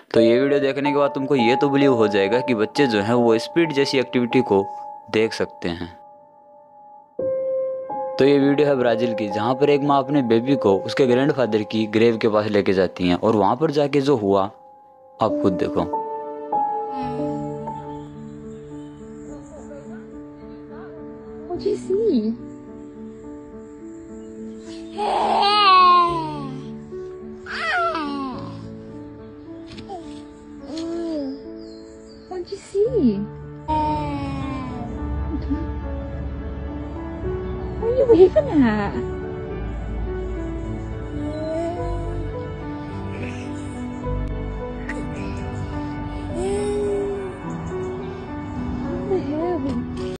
तो ये वीडियो देखने के बाद तुमको ये तो बिलीव हो जाएगा कि बच्चे जो हैं वो स्पीड जैसी एक्टिविटी को देख सकते हैं। तो ये वीडियो है ब्राजील की, जहाँ पर एक माँ अपने बेबी को उसके ग्रैंडफादर की ग्रेव के पास लेके जाती हैं, और वहाँ पर जाके जो हुआ आप खुद देखो। What do you see? What do you see? What are you waving at?